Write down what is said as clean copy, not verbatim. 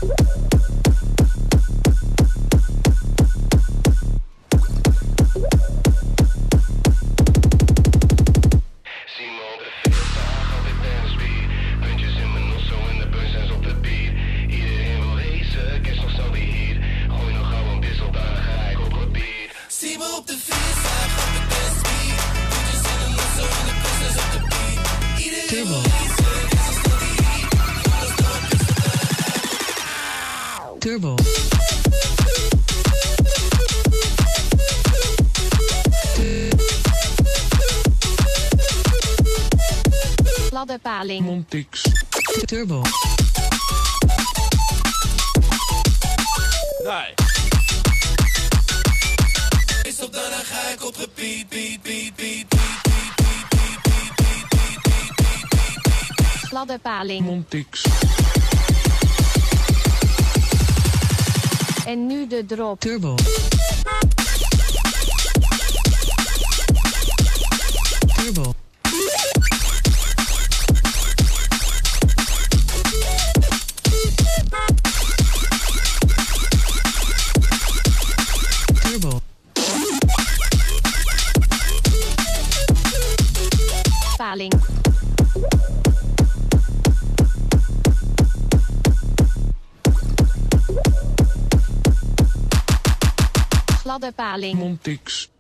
Turbo. Turbo. Ladderpaling. Montix. Turbo. Nee. Is op dan ga ik op repeat, beat, beat, beat. Ladderpaling. Montix. En nu de drop. Turbo. Turbo. Turbo. Paling. Ladderpaling. Montix.